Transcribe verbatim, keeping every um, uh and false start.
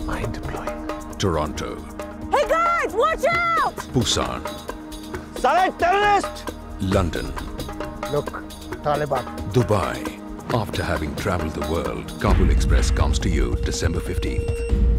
Mind-blowing. Toronto. Hey guys, watch out! Busan. Sale terrorist! London. Look, Taliban. Dubai. After having traveled the world, Kabul Express comes to you December fifteenth.